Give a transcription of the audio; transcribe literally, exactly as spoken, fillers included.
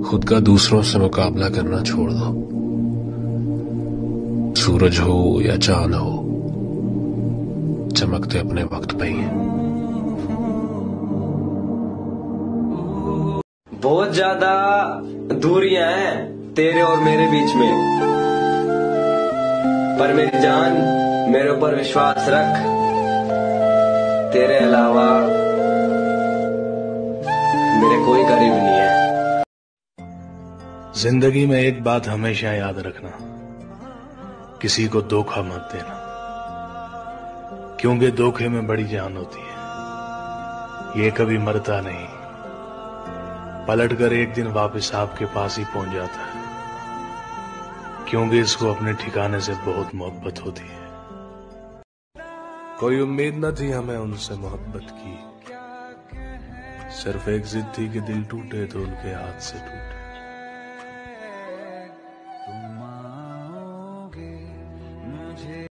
खुद का दूसरों से मुकाबला करना छोड़ दो। सूरज हो या चांद हो, चमकते अपने वक्त पे ही हैं। बहुत ज्यादा दूरियां हैं तेरे और मेरे बीच में, पर मेरी जान मेरे ऊपर विश्वास रख, तेरे अलावा मेरे कोई करीब नहीं है। जिंदगी में एक बात हमेशा याद रखना, किसी को धोखा मत देना, क्योंकि धोखे में बड़ी जान होती है। ये कभी मरता नहीं, पलटकर एक दिन वापस आपके पास ही पहुंच जाता है, क्योंकि इसको अपने ठिकाने से बहुत मोहब्बत होती है। कोई उम्मीद न थी हमें उनसे मोहब्बत की, सिर्फ एक जिद थी कि दिल टूटे तो उनके हाथ से टूटे। तुम आओगे मुझे